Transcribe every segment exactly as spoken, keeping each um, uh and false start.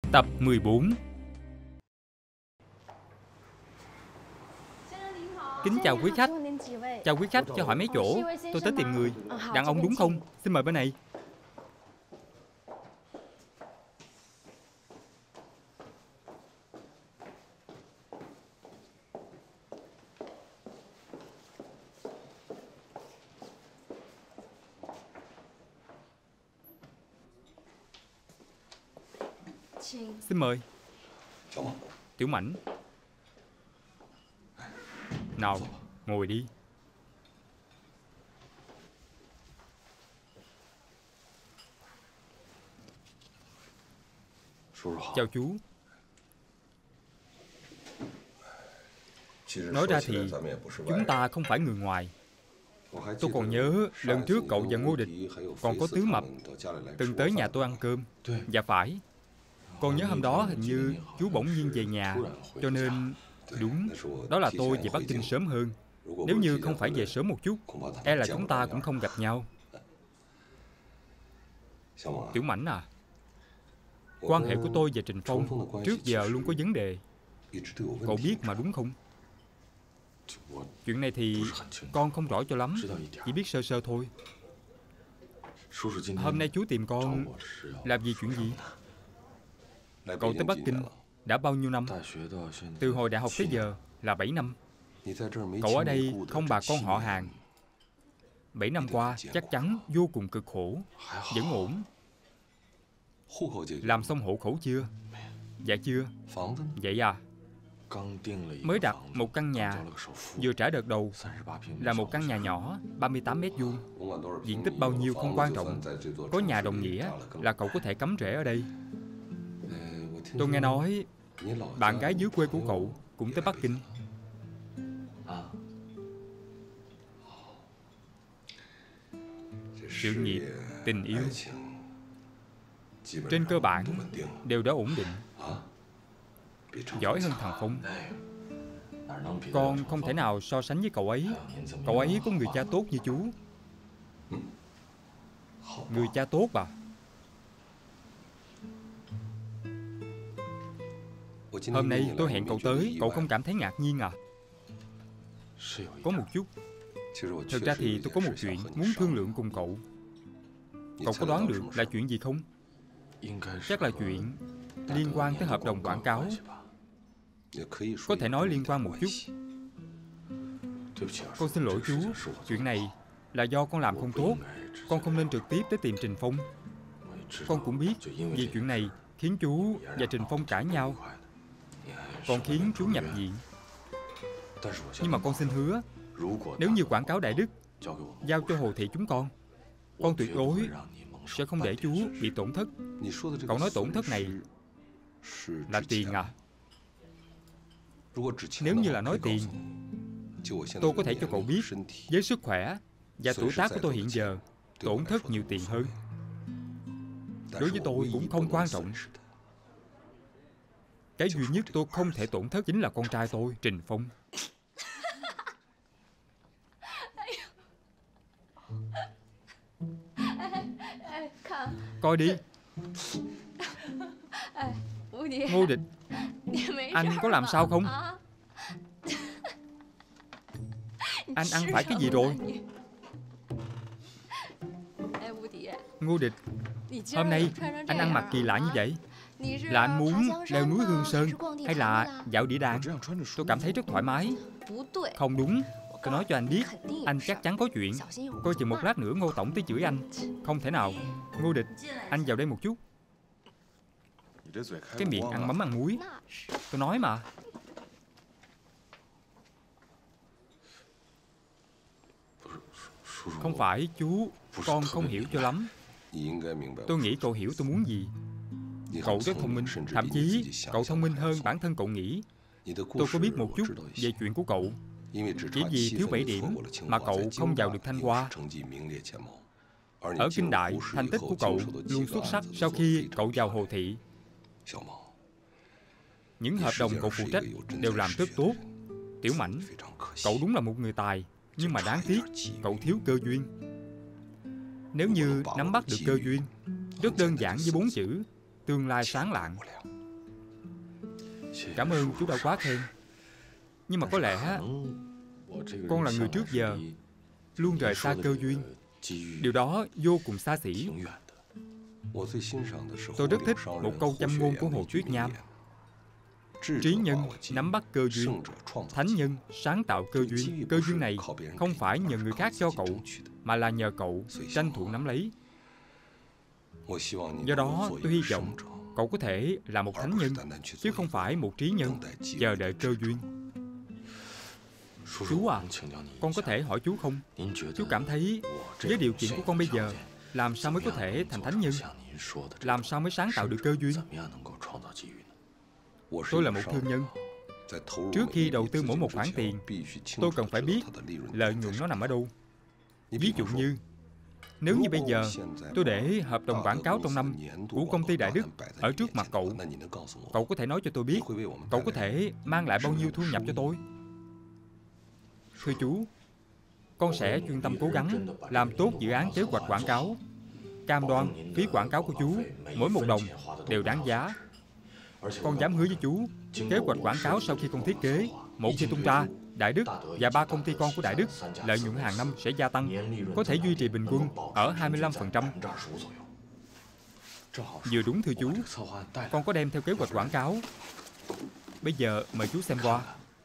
Tập mười bốn. Kính chào quý khách. Chào quý khách, cho hỏi mấy chỗ. Tôi tới tìm người. Đàn ông đúng không? Xin mời bên này. Xin mời. Tiểu Mãnh. Nào, ngồi đi. Chào chú. Nói ra thì chúng ta không phải người ngoài. Tôi còn nhớ lần trước cậu và Ngô Địch, còn có Tứ Mập từng tới nhà tôi ăn cơm. Dạ phải. Còn nhớ hôm đó hình như chú bỗng nhiên về nhà, cho nên... Đúng, đó là tôi về Bắc Kinh sớm hơn. Nếu như không phải về sớm một chút, e là chúng ta cũng không gặp nhau. Tiểu Mãnh à, quan hệ của tôi và Trình Phong trước giờ luôn có vấn đề. Cậu biết mà đúng không? Chuyện này thì con không rõ cho lắm, chỉ biết sơ sơ thôi. Hôm nay chú tìm con làm gì, chuyện gì? Cậu tới Bắc Kinh đã bao nhiêu năm? Từ hồi đại học tới giờ là bảy năm. Cậu ở đây không bà con họ hàng. Bảy năm qua chắc chắn vô cùng cực khổ. Vẫn ổn. Làm xong hộ khẩu chưa? Dạ chưa. Vậy à? Mới đặt một căn nhà, vừa trả đợt đầu. Là một căn nhà nhỏ, ba mươi tám mét vuông. Diện tích bao nhiêu không quan trọng. Có nhà đồng nghĩa là cậu có thể cắm rễ ở đây. Tôi nghe nói bạn gái dưới quê của cậu cũng tới Bắc Kinh. Sự nghiệp, tình yêu trên cơ bản đều đã ổn định. Giỏi hơn thằng Phong. Con không thể nào so sánh với cậu ấy. Cậu ấy có người cha tốt như chú. Người cha tốt à? Hôm nay tôi hẹn cậu tới, cậu không cảm thấy ngạc nhiên à? Có một chút. Thực ra thì tôi có một chuyện muốn thương lượng cùng cậu. Cậu có đoán được là chuyện gì không? Chắc là chuyện liên quan tới hợp đồng quảng cáo. Có thể nói liên quan một chút. Con xin lỗi chú. Chuyện này là do con làm không tốt. Con không nên trực tiếp tới tìm Trình Phong. Con cũng biết vì chuyện này khiến chú và Trình Phong cãi nhau, còn khiến chú nhập viện. Nhưng mà con xin hứa, nếu như quảng cáo Đại Đức giao cho Hồ Thị chúng con, con tuyệt đối sẽ không để chú bị tổn thất. Cậu nói tổn thất này là tiền à? Nếu như là nói tiền, tôi có thể cho cậu biết, với sức khỏe và tuổi tác của tôi hiện giờ, tổn thất nhiều tiền hơn. Đối với tôi cũng không quan trọng. Cái duy nhất tôi không thể tổn thất chính là con trai tôi, Trình Phong. Coi đi. Ngô Địch, anh có làm sao không? Anh ăn phải cái gì rồi? Ngô Địch, hôm nay anh ăn mặc kỳ lạ như vậy. Là anh muốn leo núi Hương Sơn hay là dạo địa đàng? Tôi cảm thấy rất thoải mái. Không đúng. Tôi nói cho anh biết, anh chắc chắn có chuyện. Coi chừng một lát nữa Ngô Tổng tới chửi anh. Không thể nào. Ngô Địch, anh vào đây một chút. Cái miệng ăn mắm ăn muối. Tôi nói mà. Không phải chú, con không hiểu cho lắm. Tôi nghĩ cậu hiểu tôi muốn gì. Cậu rất thông minh, thậm chí cậu thông minh hơn bản thân cậu nghĩ. Tôi có biết một chút về chuyện của cậu. Chỉ vì thiếu bảy điểm mà cậu không vào được Thanh Hoa. Ở Kinh Đại, thành tích của cậu luôn xuất sắc sau khi cậu vào Hồ Thị. Những hợp đồng cậu phụ trách đều làm rất tốt. Tiểu Mãnh, cậu đúng là một người tài, nhưng mà đáng tiếc cậu thiếu cơ duyên. Nếu như nắm bắt được cơ duyên, rất đơn giản với bốn chữ: tương lai sáng lạng. Cảm ơn chú đã quá khen. Nhưng mà có lẽ con là người trước giờ luôn rời xa cơ duyên. Điều đó vô cùng xa xỉ. Tôi rất thích một câu châm ngôn của Hồ Tuyết Nham: trí nhân nắm bắt cơ duyên, thánh nhân sáng tạo cơ duyên. Cơ duyên này không phải nhờ người khác cho cậu, mà là nhờ cậu tranh thủ nắm lấy. Do đó tôi hy vọng cậu có thể là một thánh nhân, chứ không phải một trí nhân chờ đợi cơ duyên. Chú à, con có thể hỏi chú không? Chú cảm thấy với điều kiện của con bây giờ, làm sao mới có thể thành thánh nhân? Làm sao mới sáng tạo được cơ duyên? Tôi là một thương nhân. Trước khi đầu tư mỗi một khoản tiền, tôi cần phải biết lợi nhuận nó nằm ở đâu. Ví dụ như, nếu như bây giờ tôi để hợp đồng quảng cáo trong năm của công ty Đại Đức ở trước mặt cậu, cậu có thể nói cho tôi biết cậu có thể mang lại bao nhiêu thu nhập cho tôi? Thưa chú, con sẽ chuyên tâm cố gắng làm tốt dự án kế hoạch quảng cáo. Cam đoan phí quảng cáo của chú mỗi một đồng đều đáng giá. Con dám hứa với chú, kế hoạch quảng cáo sau khi con thiết kế, một khi tung ra, Đại Đức và ba công ty con của Đại Đức lợi nhuận hàng năm sẽ gia tăng, có thể duy trì bình quân ở hai mươi lăm phần trăm. Vừa đúng thưa chú, con có đem theo kế hoạch quảng cáo. Bây giờ mời chú xem qua.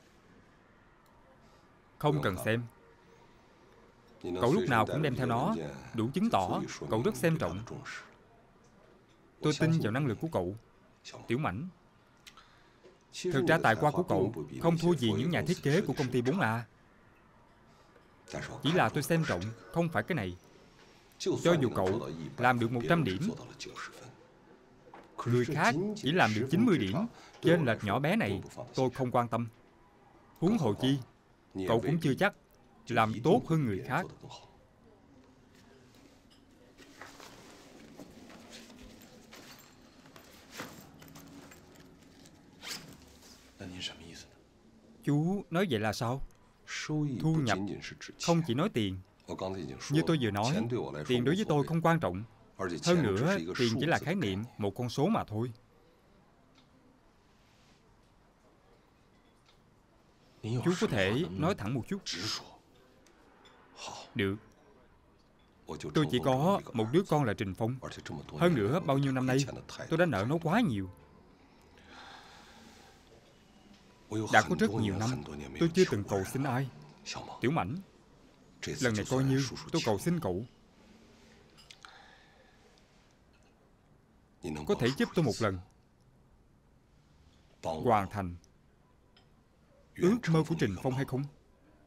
Không cần xem. Cậu lúc nào cũng đem theo nó, đủ chứng tỏ cậu rất xem trọng. Tôi tin vào năng lực của cậu, Tiểu Mãnh. Thực ra tài hoa của cậu không thua gì những nhà thiết kế của công ty bốn A. Chỉ là tôi xem trọng không phải cái này. Cho dù cậu làm được một trăm điểm, người khác chỉ làm được chín mươi điểm, chênh lệch nhỏ bé này tôi không quan tâm. Huống hồ chi, cậu cũng chưa chắc làm tốt hơn người khác. Chú nói vậy là sao? Thu nhập không chỉ nói tiền. Như tôi vừa nói, tiền đối với tôi không quan trọng. Hơn nữa, tiền chỉ là khái niệm, một con số mà thôi. Chú có thể nói thẳng một chút. Được. Tôi chỉ có một đứa con là Trình Phong. Hơn nữa, bao nhiêu năm nay tôi đã nợ nó quá nhiều. Đã có rất nhiều năm tôi chưa từng cầu xin ai. Tiểu Mãnh, lần này coi như tôi cầu xin cậu. Có thể giúp tôi một lần hoàn thành ước mơ của Trình Phong hay không?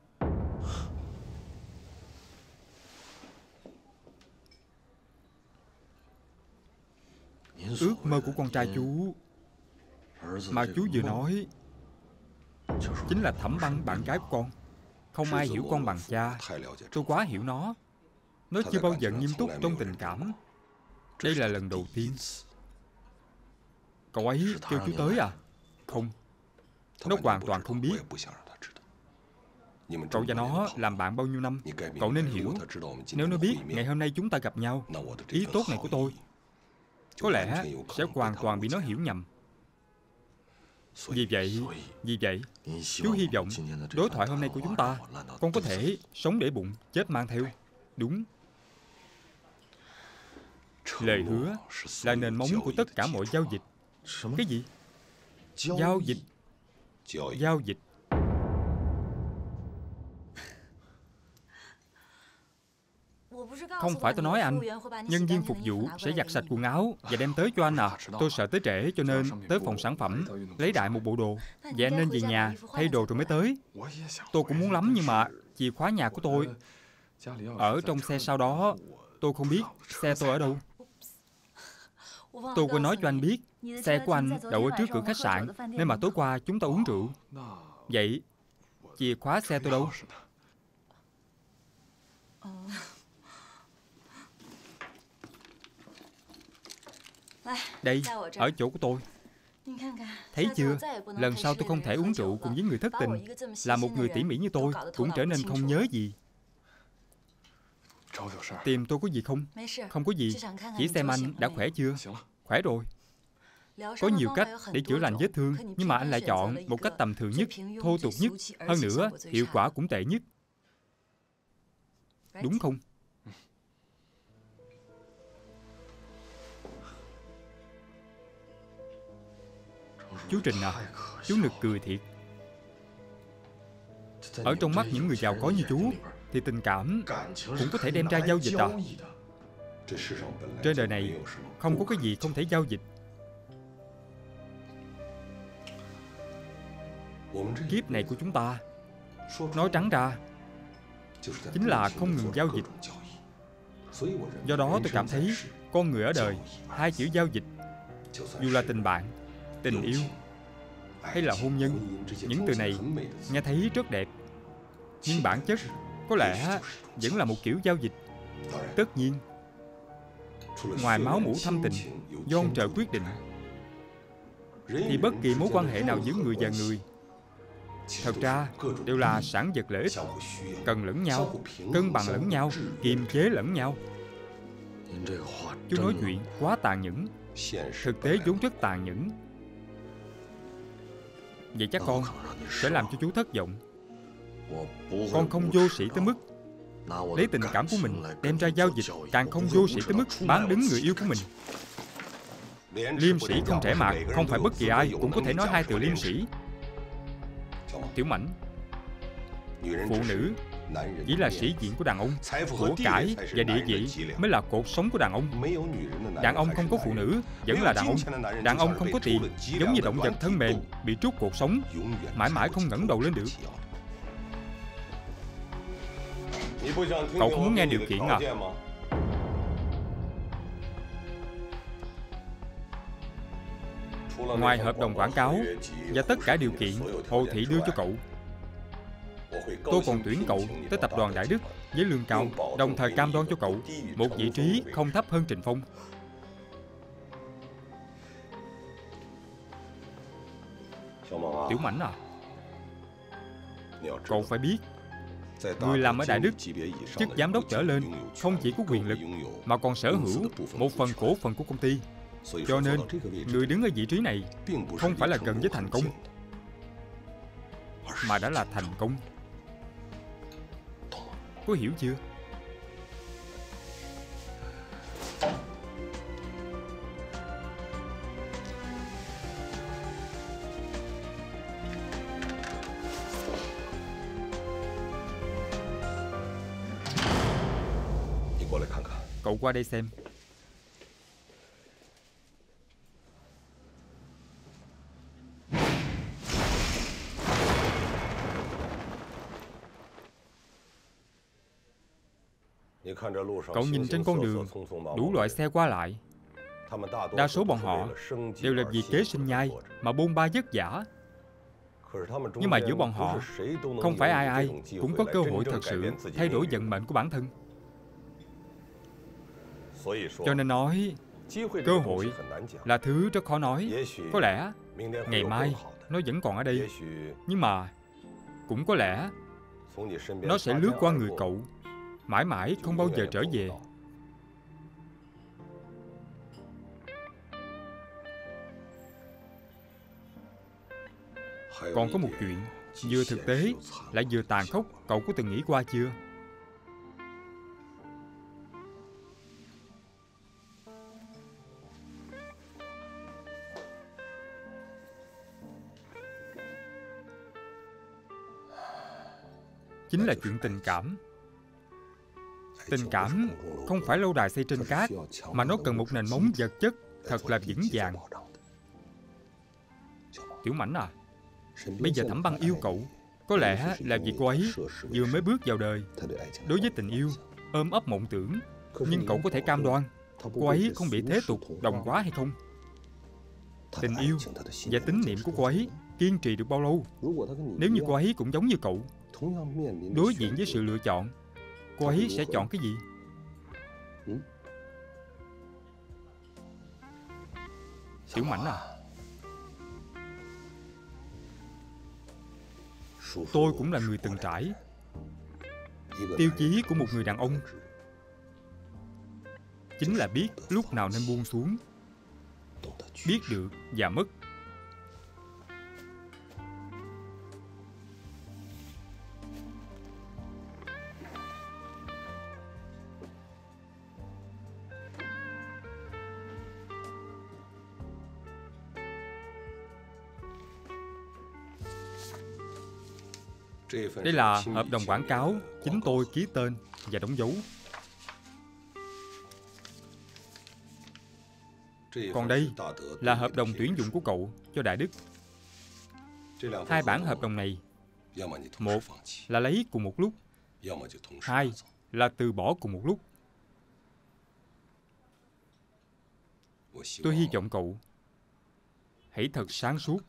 Ước mơ của con trai chú mà chú vừa nói chính là Thẩm Băng, bạn gái của con. Không ai hiểu con bằng cha. Tôi quá hiểu nó. Nó chưa bao giờ nghiêm túc trong tình cảm. Đây là lần đầu tiên. Cậu ấy kêu chú tới à? Không. Nó hoàn toàn không biết. Cậu và nó làm bạn bao nhiêu năm, cậu nên hiểu. Nếu nó biết ngày hôm nay chúng ta gặp nhau, ý tốt này của tôi có lẽ sẽ hoàn toàn bị nó hiểu nhầm. Vì vậy, vì vậy, chú hy vọng đối thoại hôm nay của chúng ta, con có thể sống để bụng, chết mang theo. Đúng. Lời hứa là nền móng của tất cả mọi giao dịch. Cái gì? Giao dịch. Giao dịch. Không phải tôi nói anh, nhân viên phục vụ sẽ giặt sạch quần áo và đem tới cho anh à. Tôi sợ tới trễ cho nên tới phòng sản phẩm lấy đại một bộ đồ. Vậy anh nên về nhà thay đồ rồi mới tới. Tôi cũng muốn lắm nhưng mà chìa khóa nhà của tôi ở trong xe sau đó. Tôi không biết xe tôi ở đâu. Tôi quên nói cho anh biết, xe của anh đậu ở trước cửa khách sạn, nên mà tối qua chúng ta uống rượu. Vậy chìa khóa xe tôi đâu? Đây, ở chỗ của tôi. Thấy chưa, lần sau tôi không thể uống rượu cùng với người thất tình. Là một người tỉ mỉ như tôi cũng trở nên không nhớ gì. Tìm tôi có gì không? Không có gì. Chỉ xem anh đã khỏe chưa? Khỏe rồi. Có nhiều cách để chữa lành vết thương, nhưng mà anh lại chọn một cách tầm thường nhất, thô tục nhất, hơn nữa hiệu quả cũng tệ nhất. Đúng không? Chú Trình à, chú nực cười thiệt. Ở trong mắt những người giàu có như chú thì tình cảm cũng có thể đem ra giao dịch à? Trên đời này không có cái gì không thể giao dịch. Kiếp này của chúng ta, nói trắng ra, chính là không ngừng giao dịch. Do đó tôi cảm thấy con người ở đời, hai chữ giao dịch, dù là tình bạn, tình yêu hay là hôn nhân, những từ này nghe thấy rất đẹp, nhưng bản chất có lẽ vẫn là một kiểu giao dịch. Tất nhiên, ngoài máu mủ thâm tình do ông trời quyết định, thì bất kỳ mối quan hệ nào giữa người và người thật ra đều là sản vật lợi ích, cần lẫn nhau, cân bằng lẫn nhau, kiềm chế lẫn nhau. Chú nói chuyện quá tàn nhẫn, thực tế vốn rất tàn nhẫn. Vậy chắc con sẽ làm cho chú thất vọng. Con không vô sĩ tới mức lấy tình cảm của mình đem ra giao dịch, càng không vô sĩ tới mức bán đứng người yêu của mình. Liêm sĩ không thể mạc, không phải bất kỳ ai cũng có thể nói hai từ liêm sĩ. Tiểu Mãnh, phụ nữ chỉ là sĩ diện của đàn ông, của cải và địa vị mới là cột sống của đàn ông. Đàn ông không có phụ nữ vẫn là đàn ông. Đàn ông không có tiền giống như động vật thân mềm bị trút cột sống, mãi mãi không ngẩng đầu lên được. Cậu không muốn nghe điều kiện à? Ngoài hợp đồng quảng cáo và tất cả điều kiện Hồ Thị đưa cho cậu, tôi còn tuyển cậu tới tập đoàn Đại Đức với lương cao, đồng thời cam đoan cho cậu một vị trí không thấp hơn Trình Phong. Tiểu Mãnh à, cậu phải biết, người làm ở Đại Đức, chức giám đốc trở lên, không chỉ có quyền lực mà còn sở hữu một phần cổ phần của công ty. Cho nên, người đứng ở vị trí này không phải là gần với thành công, mà đã là thành công. Có hiểu chưa? Cậu qua đây xem. Cậu nhìn trên con đường đủ loại xe qua lại, đa số bọn họ đều là vì kế sinh nhai mà bôn ba vất vả. Nhưng mà giữa bọn họ không phải ai ai cũng có cơ hội thật sự thay đổi vận mệnh của bản thân. Cho nên nói, cơ hội là thứ rất khó nói. Có lẽ ngày mai nó vẫn còn ở đây, nhưng mà cũng có lẽ nó sẽ lướt qua người cậu, mãi mãi không bao giờ trở về. Còn có một chuyện vừa thực tế lại vừa tàn khốc, cậu có từng nghĩ qua chưa? Chính là chuyện tình cảm. Tình cảm không phải lâu đài xây trên cát, mà nó cần một nền móng vật chất thật là vững vàng. Tiểu Mãnh à, bây giờ Thẩm Băng yêu cậu, có lẽ là vì cô ấy vừa mới bước vào đời. Đối với tình yêu, ôm ấp mộng tưởng, nhưng cậu có thể cam đoan cô ấy không bị thế tục đồng hóa hay không? Tình yêu và tín niệm của cô ấy kiên trì được bao lâu? Nếu như cô ấy cũng giống như cậu, đối diện với sự lựa chọn, cô ấy sẽ chọn cái gì? Tiểu Mãnh à, tôi cũng là người từng trải. Tiêu chí của một người đàn ông chính là biết lúc nào nên buông xuống, biết được và mất. Đây là hợp đồng quảng cáo chính tôi ký tên và đóng dấu. Còn đây là hợp đồng tuyển dụng của cậu cho Đại Đức. Hai bản hợp đồng này, một là lấy cùng một lúc, hai là từ bỏ cùng một lúc. Tôi hy vọng cậu hãy thật sáng suốt.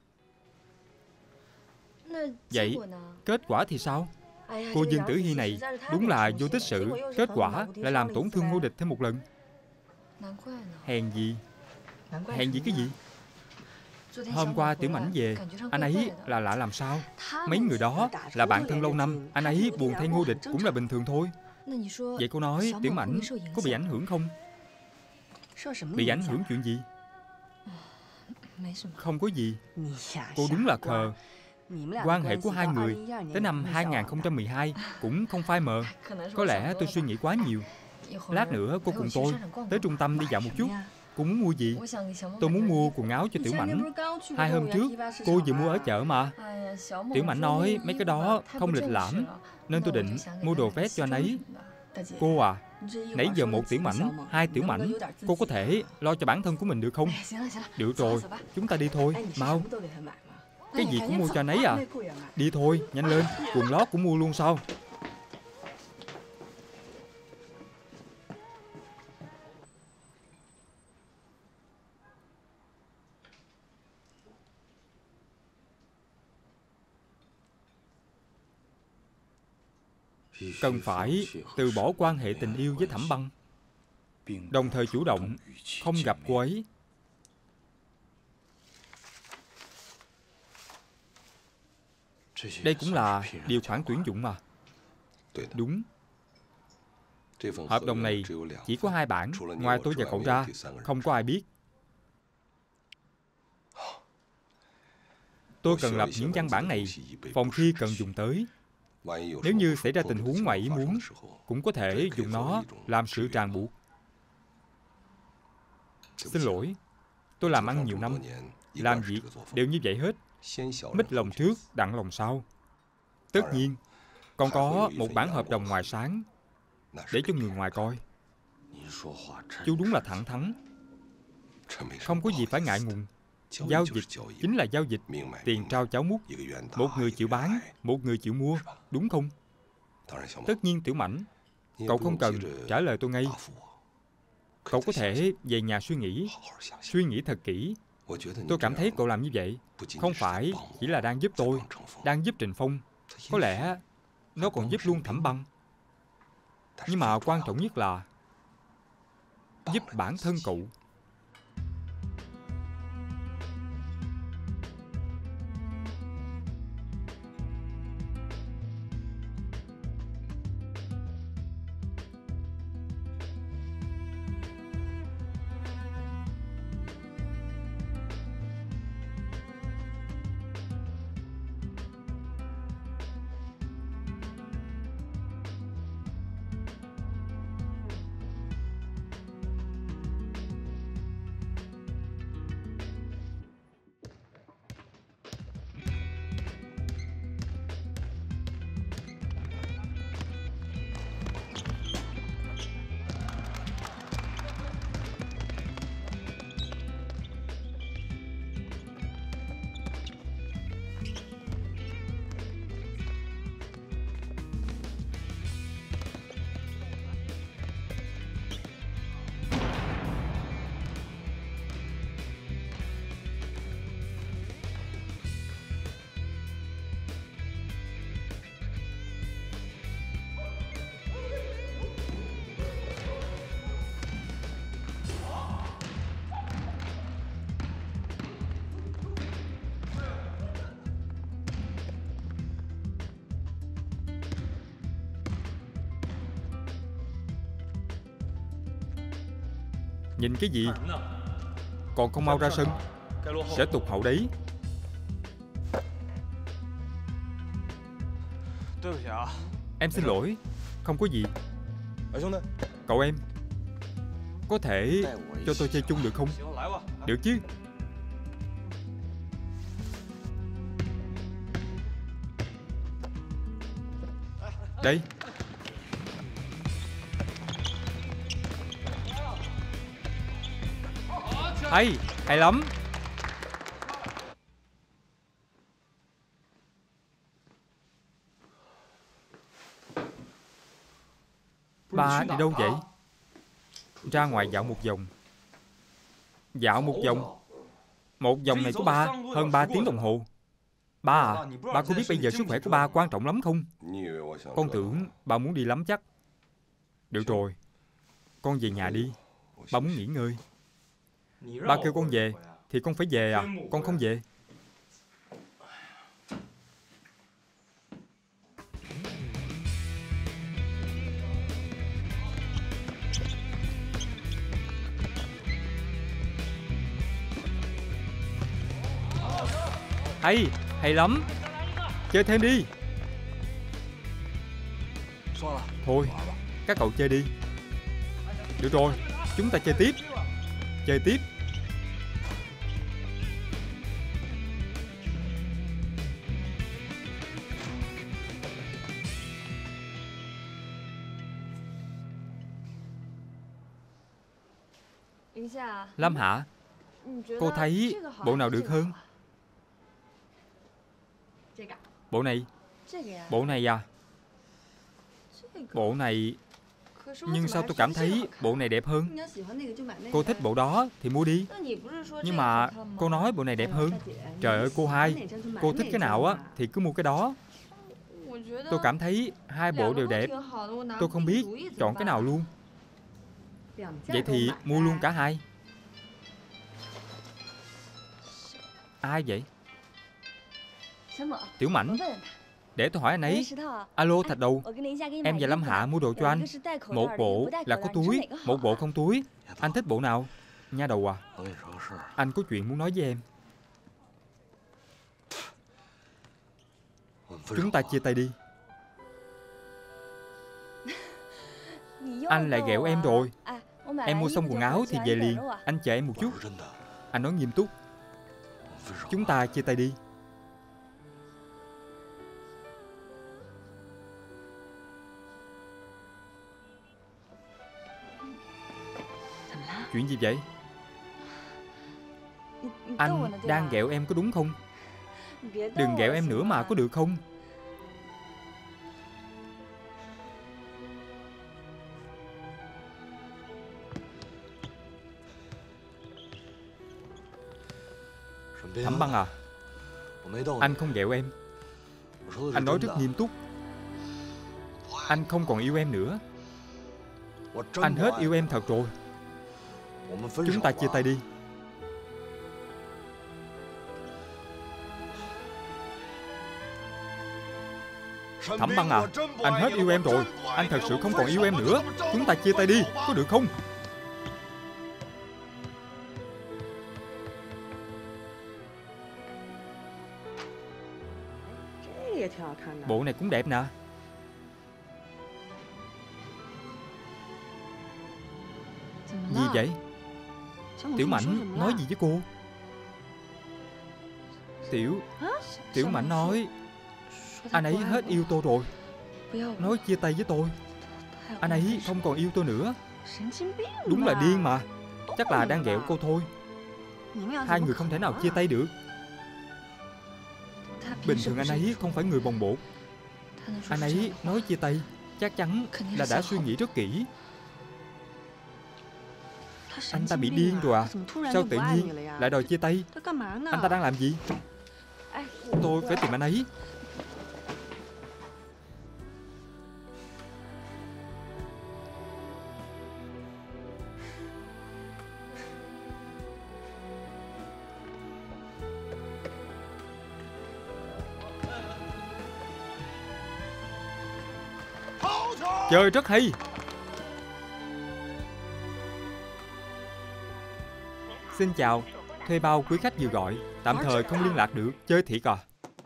Vậy kết quả thì sao? Cô Dương Tử Hy này đúng là vô tích sự. Kết quả lại làm tổn thương Ngô Địch thêm một lần. Hèn gì? Hèn gì cái gì? Hôm qua Tiểu Mãnh về, anh ấy là lạ làm sao? Mấy người đó là bạn thân lâu năm, anh ấy buồn thay Ngô Địch cũng là bình thường thôi. Vậy cô nói Tiểu Mãnh có bị ảnh hưởng không? Bị ảnh hưởng chuyện gì? Không có gì. Cô đúng là khờ. Quan hệ của hai người tới năm hai không một hai cũng không phai mờ. Có lẽ tôi suy nghĩ quá nhiều. Lát nữa cô cùng tôi tới trung tâm đi dạo một chút. Cô muốn mua gì? Tôi muốn mua quần áo cho Tiểu Mãnh. Hai hôm trước cô vừa mua ở chợ mà. Tiểu Mãnh nói mấy cái đó không lịch lãm, nên tôi định mua đồ vest cho anh ấy. Cô à, nãy giờ một Tiểu Mãnh, hai Tiểu Mãnh, cô có thể lo cho bản thân của mình được không? Được rồi, chúng ta đi thôi, mau. Cái gì cũng mua cho anh ấy à? Đi thôi, nhanh lên, quần lót cũng mua luôn sao? Cần phải từ bỏ quan hệ tình yêu với Thẩm Băng, đồng thời chủ động không gặp cô ấy. Đây cũng là điều khoản tuyển dụng mà. Đúng. Hợp đồng này chỉ có hai bản, ngoài tôi và cậu ra, không có ai biết. Tôi cần lập những văn bản này, phòng khi cần dùng tới. Nếu như xảy ra tình huống ngoài ý muốn, cũng có thể dùng nó làm sự ràng buộc. Xin lỗi, tôi làm ăn nhiều năm, làm việc đều như vậy hết. Mít lòng trước, đặng lòng sau. Tất nhiên, còn có một bản hợp đồng ngoài sáng để cho người ngoài coi. Chú đúng là thẳng thắn, không có gì phải ngại ngùng. Giao dịch chính là giao dịch, tiền trao cháo múc. Một người chịu bán, một người chịu mua, đúng không? Tất nhiên Tiểu Mãnh, cậu không cần trả lời tôi ngay. Cậu có thể về nhà suy nghĩ, suy nghĩ thật kỹ. Tôi cảm thấy cậu làm như vậy không phải chỉ là đang giúp tôi, đang giúp Trình Phong. Có lẽ nó còn giúp luôn Thẩm Băng. Nhưng mà quan trọng nhất là giúp bản thân cậu. Nhìn cái gì? Còn không mau ra sân, sẽ tụt hậu đấy. Em xin lỗi. Không có gì. Cậu em, có thể cho tôi chơi chung được không? Được chứ. Đây. Hay, hay lắm. Ba đi đâu vậy? Ra ngoài dạo một vòng. Dạo một vòng? Một vòng này của ba hơn ba tiếng đồng hồ. Ba à, ba có biết bây giờ sức khỏe của ba quan trọng lắm không? Con tưởng ba muốn đi lắm chắc. Được rồi, con về nhà đi. Ba muốn nghỉ ngơi. Ba kêu con về thì con phải về à? Con không về. Hay, hay lắm. Chơi thêm đi. Thôi, các cậu chơi đi. Được rồi, chúng ta chơi tiếp. Chơi tiếp. Lâm Hạ, cô thấy bộ nào được hơn? Bộ này. Bộ này à? Bộ này. Nhưng sao tôi cảm thấy bộ này đẹp hơn? Cô thích bộ đó thì mua đi. Nhưng mà cô nói bộ này đẹp hơn. Trời ơi cô hai, cô thích cái nào á thì cứ mua cái đó. Tôi cảm thấy hai bộ đều đẹp. Tôi không biết chọn cái nào luôn. Vậy thì mua luôn cả hai. Ai vậy? Tiểu Mảnh. Để tôi hỏi anh ấy. Alo Thạch Đầu, em và Lâm Hạ mua đồ cho anh. Một bộ là có túi, một bộ không túi. Anh thích bộ nào? Nha Đầu à, anh có chuyện muốn nói với em. Chúng ta chia tay đi. Anh lại ghẹo em rồi. Em mua xong quần áo thì về liền. Anh chờ em một chút. Anh nói nghiêm túc. Chúng ta chia tay đi. Chuyện gì vậy? Anh đang ghẹo em có đúng không? Đừng ghẹo em nữa mà có được không? Thẩm Băng à, anh không ghẹo em. Anh nói rất nghiêm túc. Anh không còn yêu em nữa. Anh hết yêu em thật rồi. Chúng ta chia tay đi. Thẩm Băng à, anh hết yêu em rồi. Anh thật sự không còn yêu em nữa. Chúng ta chia tay đi, có được không? Bộ này cũng đẹp nè. Gì vậy? Tiểu Mảnh nói gì với cô? Tiểu Tiểu Mảnh nói anh ấy hết yêu tôi rồi. Nói chia tay với tôi. Anh ấy không còn yêu tôi nữa. Đúng là điên mà. Chắc là đang ghẹo cô thôi. Hai người không thể nào chia tay được. Bình thường anh ấy không phải người bồng bột. Anh ấy nói chia tay chắc chắn là đã suy nghĩ rất kỹ. Anh ta bị điên rồi à? Sao tự nhiên lại đòi chia tay? Anh ta đang làm gì? Tôi phải tìm anh ấy. Chơi rất hay. Xin chào, thuê bao quý khách vừa gọi, tạm thời không liên lạc được, chơi thiệt à?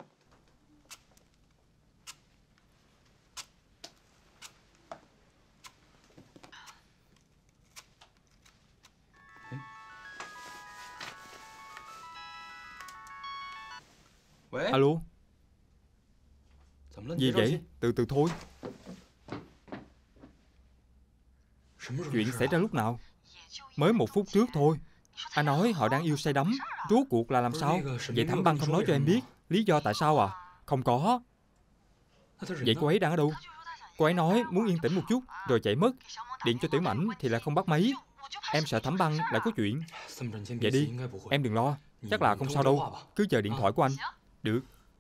Alo, gì vậy? Từ từ thôi. Chuyện xảy ra lúc nào? Mới một phút trước thôi. Anh nói họ đang yêu say đắm. Rốt cuộc là làm sao? Vậy Thẩm Băng không nói cho em biết lý do tại sao à? Không có. Vậy cô ấy đang ở đâu? Cô ấy nói muốn yên tĩnh một chút rồi chạy mất. Điện cho Tiểu Mảnh thì lại không bắt máy. Em sợ Thẩm Băng lại có chuyện. Vậy đi, em đừng lo. Chắc là không sao đâu. Cứ chờ điện thoại của anh. Được.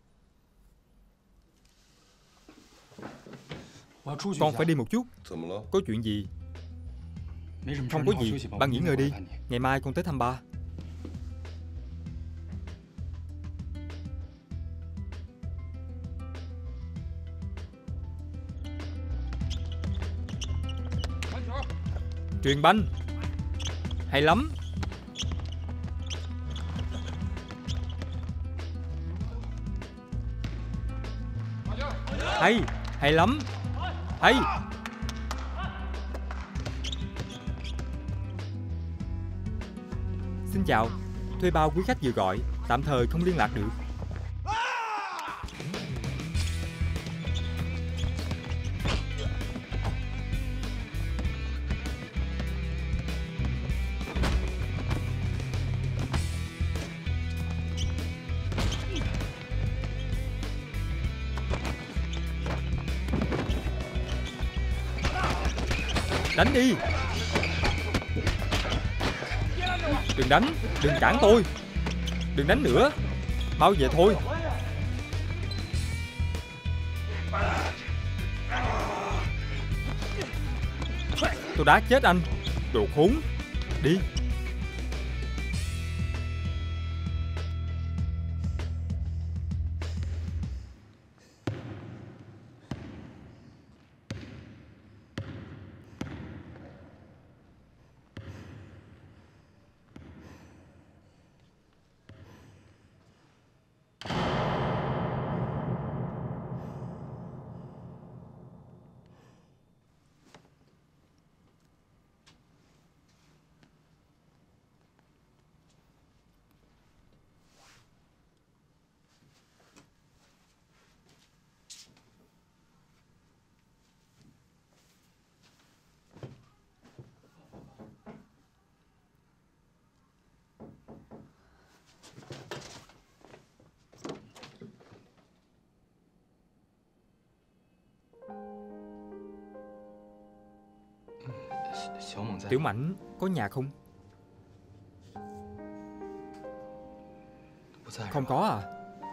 Con phải đi một chút. Có chuyện gì? Không có gì, ba nghỉ ngơi đi. Ngày mai con tới thăm ba. Truyền banh. Hay lắm. Hay, hay lắm. Hay. Xin chào, thuê bao quý khách vừa gọi, tạm thời không liên lạc được. Đánh đi. Đừng đánh, đừng cản tôi. Đừng đánh nữa. Mau về thôi. Tôi đá chết anh. Đồ khốn. Đi. Tiểu Mảnh có nhà không? Không có à?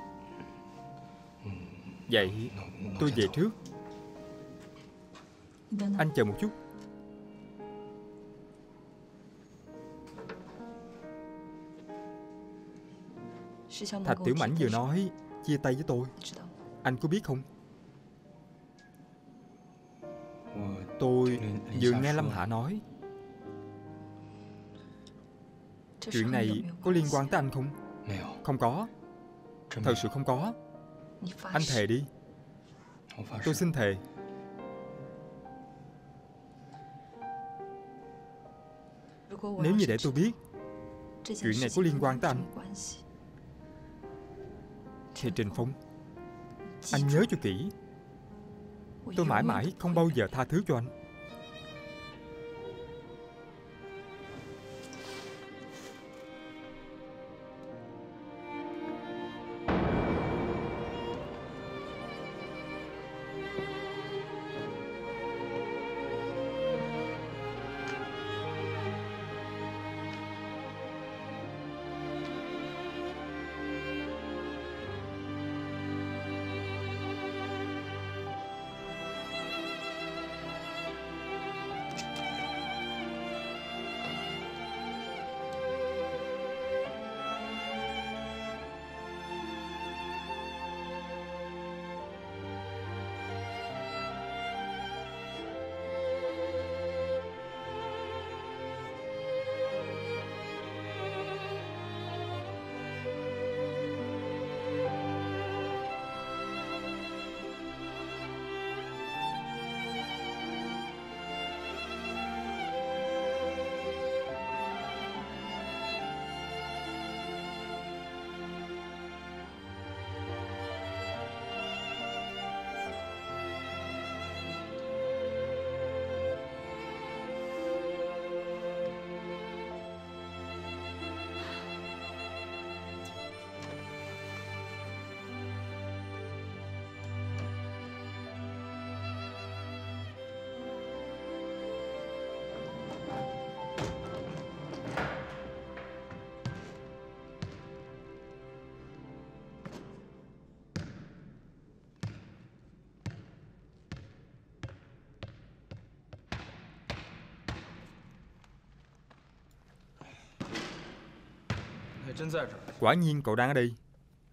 Vậy tôi về trước. Anh chờ một chút. Thạch Tiểu Mảnh vừa nói chia tay với tôi. Anh có biết không? Tôi vừa nghe Lâm Hạ nói. Chuyện này có liên quan tới anh không? Không có. Thật sự không có. Anh thề đi. Tôi xin thề. Nếu như để tôi biết chuyện này có liên quan tới anh thì Trình Phong, anh nhớ cho kỹ. Tôi mãi mãi không bao giờ tha thứ cho anh. Quả nhiên cậu đang ở đây.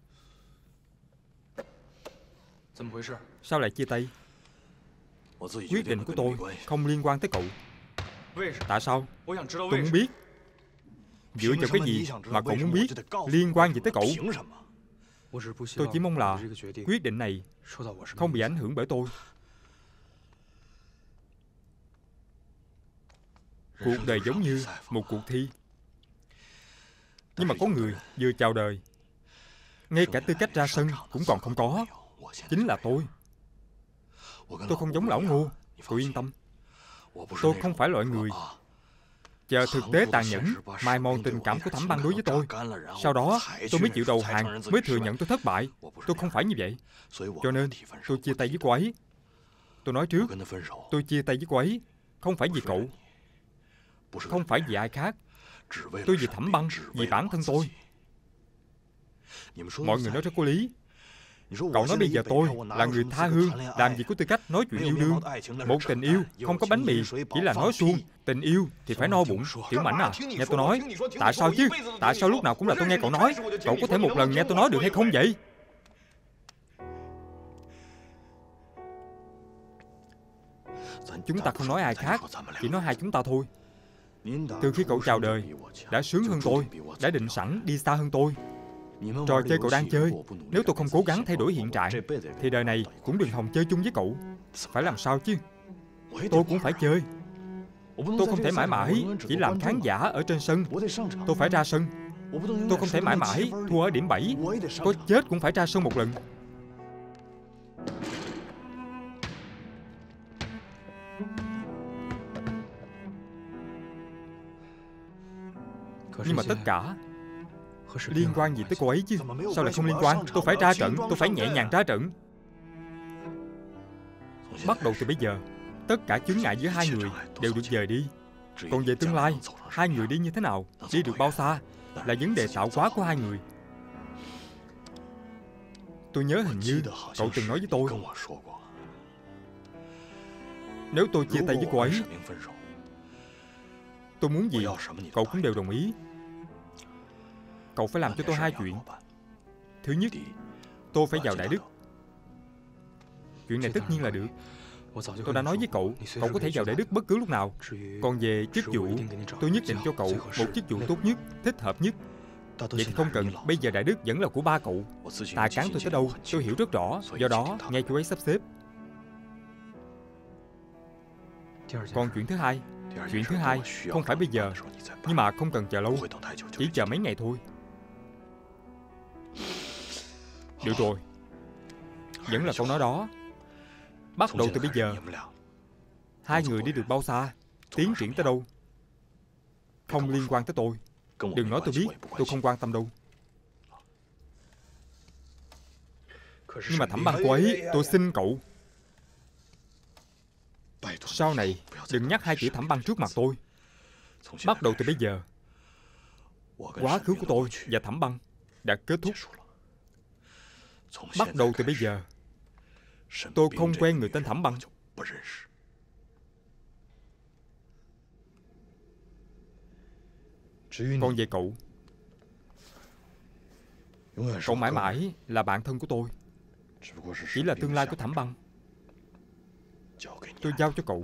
Sao lại chia tay? Quyết định của tôi không liên quan tới cậu. Tại sao? Tôi muốn biết. Dựa vào cái gì mà cậu muốn biết liên quan gì tới cậu? Tôi chỉ mong là quyết định này không bị ảnh hưởng bởi tôi. Cuộc đời giống như một cuộc thi, nhưng mà có người vừa chào đời, ngay cả tư cách ra sân cũng còn không có. Chính là tôi. Tôi không giống lão Ngô. Cậu yên tâm. Tôi không phải loại người chờ thực tế tàn nhẫn mài mòn tình cảm của Thẩm Băng đối với tôi, sau đó tôi mới chịu đầu hàng, mới thừa nhận tôi thất bại. Tôi không phải như vậy. Cho nên tôi chia tay với cô ấy. Tôi nói trước, tôi chia tay với cô ấy không phải vì cậu, không phải vì ai khác. Tôi vì Thẩm Băng, vì bản thân tôi. Mọi người nói rất có lý. Cậu nói bây giờ tôi là người tha hương, làm gì có tư cách nói chuyện yêu đương. Một tình yêu không có bánh mì, chỉ là nói suông. Tình yêu thì phải no bụng. Tiểu Mảnh à, nghe tôi nói. Tại sao chứ? Tại sao lúc nào cũng là tôi nghe cậu nói? Cậu có thể một lần nghe tôi nói được hay không vậy? Chúng ta không nói ai khác, chỉ nói hai chúng ta thôi. Từ khi cậu chào đời, đã sướng hơn tôi, đã định sẵn đi xa hơn tôi. Trò chơi cậu đang chơi, nếu tôi không cố gắng thay đổi hiện trạng thì đời này cũng đừng hòng chơi chung với cậu. Phải làm sao chứ? Tôi cũng phải chơi. Tôi không thể mãi mãi chỉ làm khán giả ở trên sân. Tôi phải ra sân. Tôi không thể mãi mãi thua ở điểm bảy. Có chết cũng phải ra sân một lần. Nhưng mà tất cả liên quan gì tới cô ấy chứ? Sao lại không liên quan? Tôi phải ra trận, tôi phải nhẹ nhàng ra trận. Bắt đầu từ bây giờ, tất cả chướng ngại giữa hai người đều được dời đi. Còn về tương lai, hai người đi như thế nào, đi được bao xa, là vấn đề tạo hóa của hai người. Tôi nhớ hình như cậu từng nói với tôi, nếu tôi chia tay với cô ấy, tôi muốn gì cậu cũng đều đồng ý. Cậu phải làm cho tôi hai chuyện. Thứ nhất, tôi phải vào Đại Đức. Chuyện này tất nhiên là được. Tôi đã nói với cậu, cậu có thể vào Đại Đức bất cứ lúc nào. Còn về chức vụ, tôi nhất định cho cậu một chức vụ tốt nhất, thích hợp nhất. Vậy thì không cần, bây giờ Đại Đức vẫn là của ba cậu. Tài cán tôi tới đâu, tôi hiểu rất rõ. Do đó, nghe chú ấy sắp xếp. Còn chuyện thứ hai, chuyện thứ hai không phải bây giờ, nhưng mà không cần chờ lâu, chỉ chờ mấy ngày thôi. Được rồi, vẫn là câu nói đó. Bắt đầu từ bây giờ, hai người đi được bao xa, tiến triển tới đâu, không liên quan tới tôi. Đừng nói tôi biết, tôi không quan tâm đâu. Nhưng mà Thẩm Băng cô ấy, tôi xin cậu, sau này đừng nhắc hai chữ Thẩm Băng trước mặt tôi. Bắt đầu từ bây giờ, quá khứ của tôi và Thẩm Băng đã kết thúc. Bắt đầu từ bây giờ, tôi không quen người tên Thẩm Băng. Còn về cậu, cậu mãi mãi là bạn thân của tôi. Chỉ là tương lai của Thẩm Băng tôi giao cho cậu.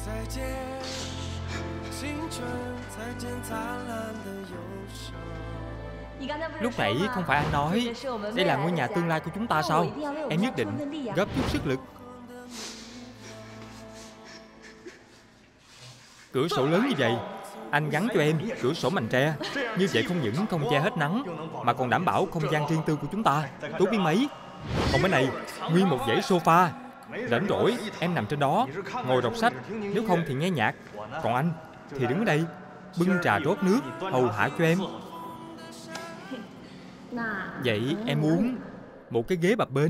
Lúc nãy không phải anh nói đây là ngôi nhà tương lai của chúng ta sao? Em nhất định góp chút sức lực. Cửa sổ lớn như vậy, anh gắn cho em cửa sổ mành tre. Như vậy không những không che hết nắng, mà còn đảm bảo không gian riêng tư của chúng ta. Tốt biết mấy. Còn bên này, nguyên một dãy sofa. Rảnh rỗi, em nằm trên đó, ngồi đọc sách. Nếu không thì nghe nhạc. Còn anh thì đứng ở đây, bưng trà rót nước, hầu hạ cho em. Vậy em muốn một cái ghế bập bênh.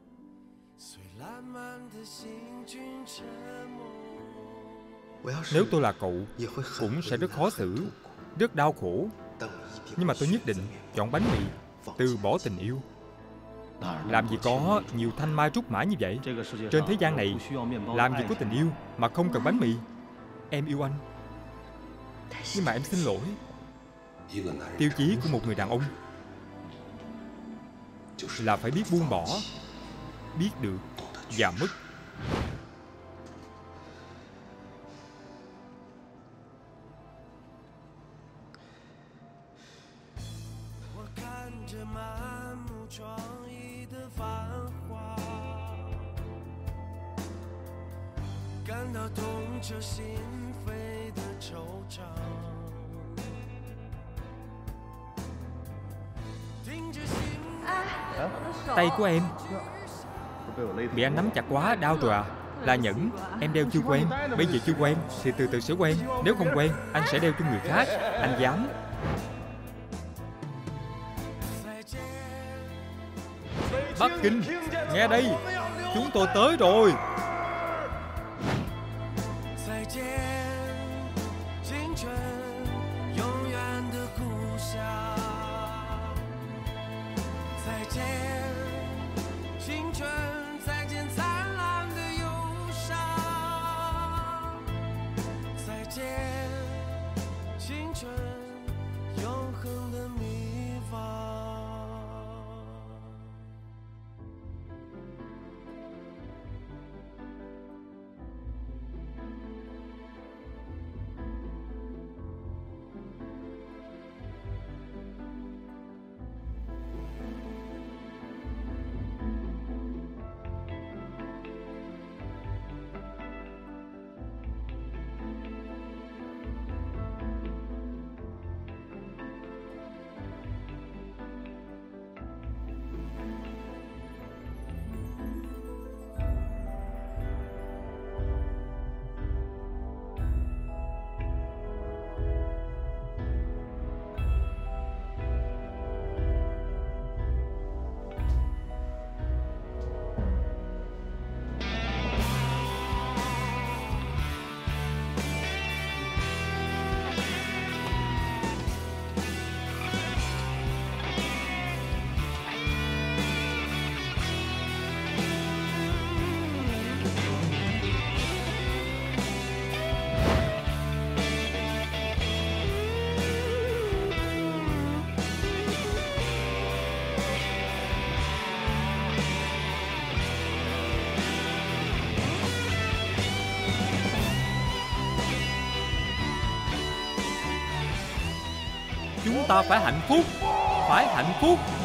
Nếu tôi là cậu, cũng sẽ rất khó xử, rất đau khổ. Nhưng mà tôi nhất định chọn bánh mì, từ bỏ tình yêu. Làm gì có nhiều thanh mai trúc mã như vậy. Trên thế gian này, làm gì có tình yêu mà không cần bánh mì. Em yêu anh, nhưng mà em xin lỗi. Tiêu chí của một người đàn ông là phải biết buông bỏ, biết được và mất. Tay của em bị anh nắm chặt quá, đau rồi à? Là nhẫn, em đeo chưa quen. Bây giờ chưa quen thì từ từ sẽ quen. Nếu không quen, anh sẽ đeo cho người khác. Anh dám. Bắc Kinh, nghe đây, chúng tôi tới rồi. Chúng ta phải hạnh phúc, phải hạnh phúc.